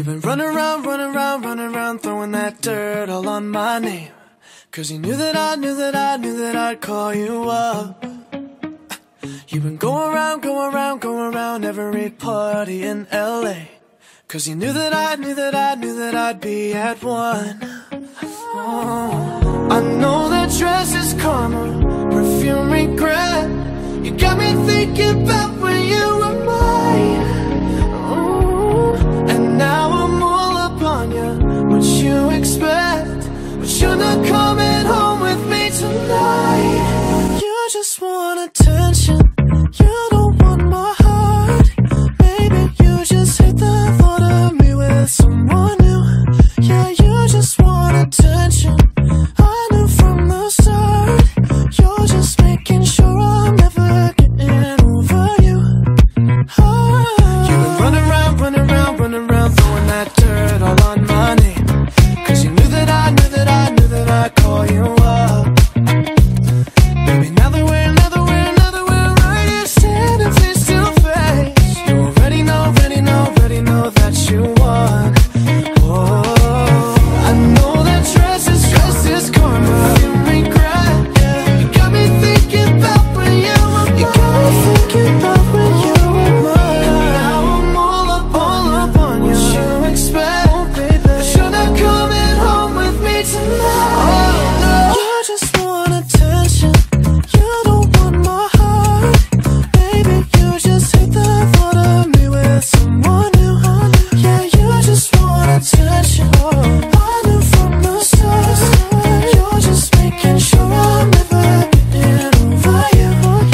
You've been running around, throwing that dirt all on my name. 'Cause you knew that I'd call you up. You've been going around every party in LA. 'Cause you knew that I'd be at one. Oh, I know that dress is karma, perfume regret. You got me thinking about when you were mine. Oh, and now I'm all up on you. What you expect? But you're not coming home with me tonight. You just want attention. You don't want my heart. Maybe you just hate the thought of me with someone new. Yeah, you just want attention. I knew from the start. You're just making sure I'm never getting over you. Oh. You've been running around, throwing that dirt all on my name. 'Cause you knew that I'd call you up. Baby, now that we're right here standing face to face, you already know that you won. Oh, I know that dress is karma, you regret. You got me thinking about when you were mine. Now I'm all up on you. What you expect? Oh, baby, but you're not coming home with me tonight. Oh, no. You just want attention. You don't want my heart. Baby, you just hate the thought of me with someone new. Yeah, you just want attention. I knew from the start. You're just making sure I'm never getting over you.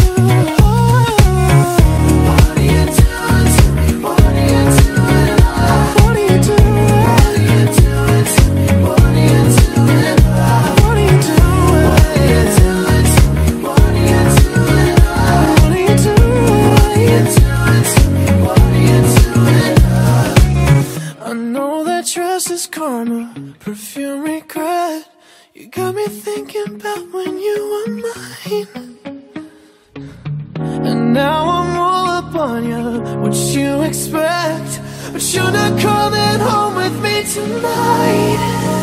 What are you doing to me? What are you doing? What are you doing? What are you doing to me? What are you doing? What are you doing? What are you doing to me? What are you doing? What are you doing? What are you doing to me? What are you doing? I know that dress is karma, perfume regret. You got me thinking about when you were mine. And now I'm all up on you. What you expect? But you're not coming home with me tonight.